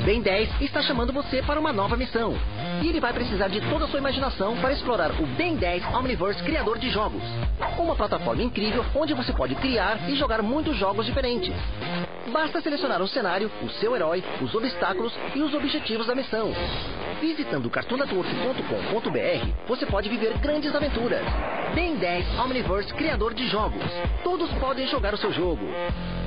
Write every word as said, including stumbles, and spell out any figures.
Ben dez está chamando você para uma nova missão. E ele vai precisar de toda a sua imaginação para explorar o Ben dez Omniverse Criador de Jogos. Uma plataforma incrível onde você pode criar e jogar muitos jogos diferentes. Basta selecionar um cenário, o seu herói, os obstáculos e os objetivos da missão. Visitando cartoon network ponto com ponto br, você pode viver grandes aventuras. Ben dez Omniverse Criador de Jogos. Todos podem jogar o seu jogo.